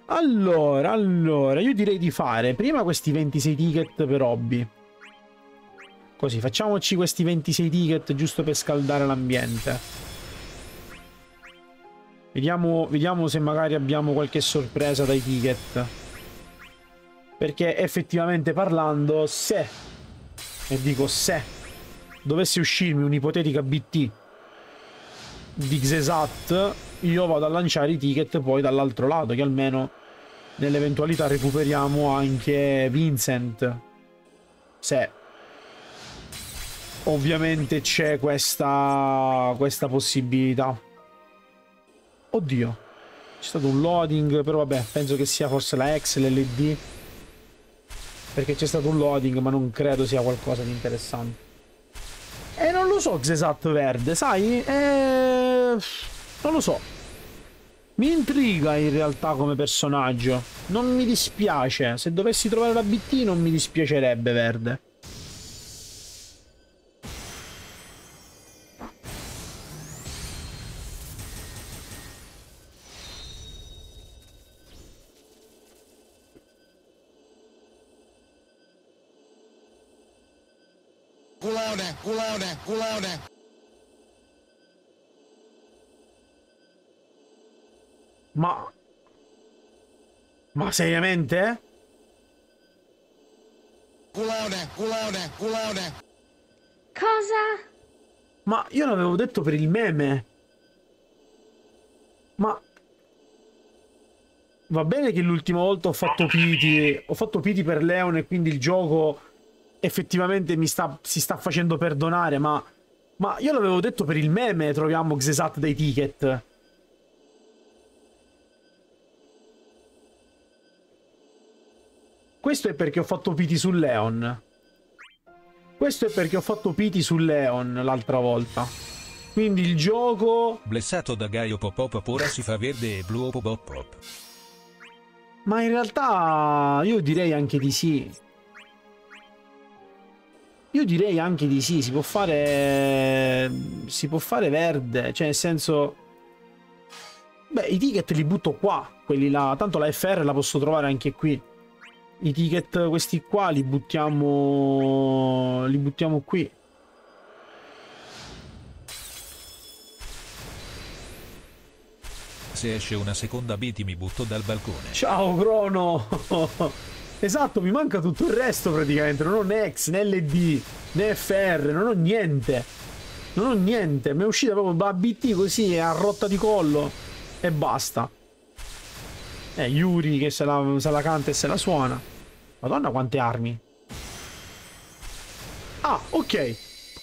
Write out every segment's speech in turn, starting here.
Allora, io direi di fare prima questi 26 ticket per hobby. Così, facciamoci questi 26 ticket giusto per scaldare l'ambiente. Vediamo se magari abbiamo qualche sorpresa dai ticket. Perché effettivamente parlando, se, e dico se, dovesse uscirmi un'ipotetica BT di Xesat, io vado a lanciare i ticket poi dall'altro lato, che almeno nell'eventualità recuperiamo anche Vincent. Se ovviamente c'è questa possibilità. Oddio, c'è stato un loading, però vabbè, penso che sia forse la X, l'LD, perché c'è stato un loading, ma non credo sia qualcosa di interessante. E non lo so, Xesat verde, sai? Non lo so. Mi intriga in realtà come personaggio. Non mi dispiace. Se dovessi trovare la BT non mi dispiacerebbe verde. Culone. Ma seriamente? Culone. Cosa? Ma io l'avevo detto per il meme. Ma va bene che l'ultima volta ho fatto piti per Leon e quindi il gioco effettivamente si sta facendo perdonare, ma io l'avevo detto per il meme, troviamo Xesat dai ticket. Questo è perché ho fatto piti su Leon. Questo è perché ho fatto piti su Leon l'altra volta. Quindi il gioco... Blessato da Gaio Popop ora si fa verde e blu Popop. Ma in realtà io direi anche di sì. Io direi anche di sì, si può fare verde, cioè nel senso... Beh, i ticket li butto qua, quelli là, tanto la FR la posso trovare anche qui. I ticket questi qua li buttiamo qui. Se esce una seconda BT mi butto dal balcone. Ciao Crono! Esatto, mi manca tutto il resto praticamente. Non ho né X, né LD, né FR, non ho niente. Non ho niente. Mi è uscita proprio la BT così a rotta di collo. E basta. Yuri che se la canta e se la suona. Madonna quante armi. Ah, ok.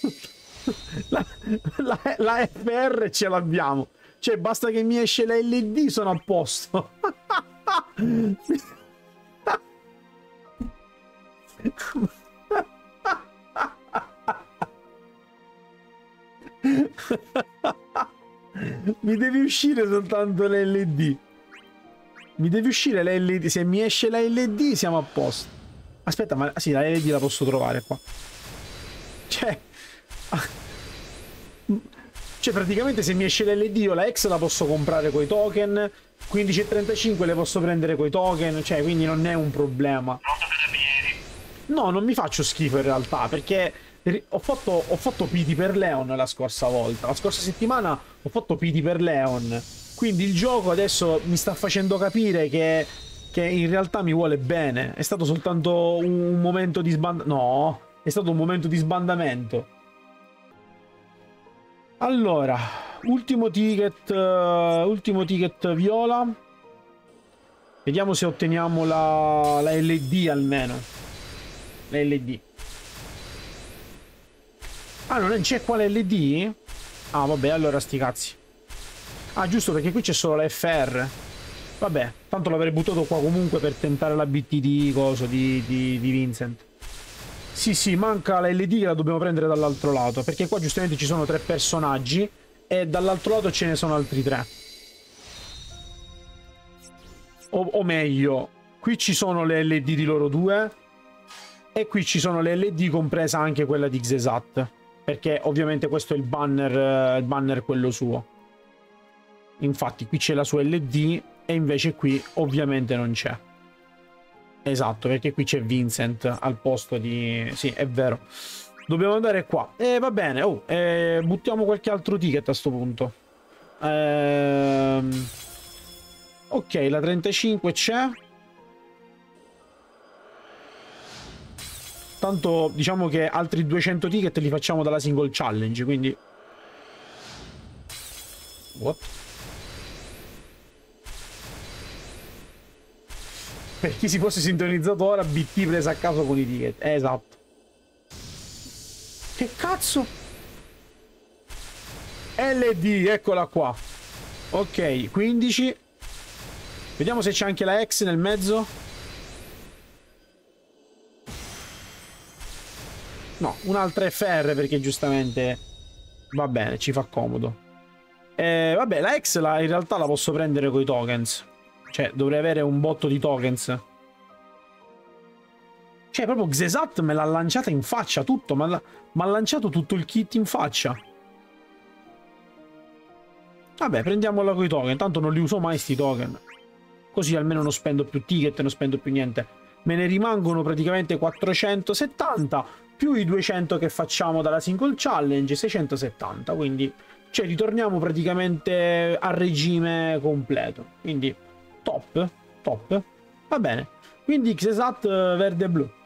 la FR ce l'abbiamo. Cioè basta che mi esce la LD, sono a posto. Mi devi uscire soltanto l'LD. Mi deve uscire la LED. Se mi esce la LED siamo a posto. Aspetta, ma sì, la LED la posso trovare qua. Cioè praticamente se mi esce la LED io la X la posso comprare coi token. 15,35 le posso prendere coi token. Cioè, quindi non è un problema. No, non mi faccio schifo in realtà, perché ho fatto piti per Leon la scorsa volta. La scorsa settimana ho fatto piti per Leon. Quindi il gioco adesso mi sta facendo capire che in realtà mi vuole bene. È stato soltanto un momento di sbandamento. No, è stato un momento di sbandamento. Allora, ultimo ticket viola. Vediamo se otteniamo la LED almeno. La LED. Ah, non c'è qua la LED? Ah, vabbè, allora sti cazzi. Ah, giusto, perché qui c'è solo la FR. Vabbè, tanto l'avrei buttato qua comunque per tentare la BT di coso, di Vincent. Sì, manca la LED che la dobbiamo prendere dall'altro lato, perché qua giustamente ci sono 3 personaggi e dall'altro lato ce ne sono altri 3. O meglio, qui ci sono le LED di loro due e qui ci sono le LED compresa anche quella di Xesat, perché ovviamente questo è il banner quello suo. Infatti qui c'è la sua LED E invece qui ovviamente non c'è. Esatto, perché qui c'è Vincent al posto di... Sì, è vero. Dobbiamo andare qua. E va bene. Oh, buttiamo qualche altro ticket a sto punto. Ok, la 35 c'è. Tanto diciamo che altri 200 ticket li facciamo dalla single challenge, quindi... What? Per chi si fosse sintonizzato ora, BT presa a caso con i ticket. Esatto. Che cazzo? LD, eccola qua. Ok, 15. Vediamo se c'è anche la X nel mezzo. No, un'altra FR perché giustamente va bene, ci fa comodo. Vabbè, la X in realtà la posso prendere coi tokens. Cioè, dovrei avere un botto di tokens. Cioè, proprio Xesat me l'ha lanciata in faccia tutto. Ma ha lanciato tutto il kit in faccia. Vabbè, prendiamola coi token. Tanto non li uso mai sti token. Così almeno non spendo più ticket, non spendo più niente. Me ne rimangono praticamente 470 più i 200 che facciamo dalla single challenge, 670. Quindi, cioè, ritorniamo praticamente al regime completo. Quindi, top, top. Va bene. Quindi Xesat verde e blu.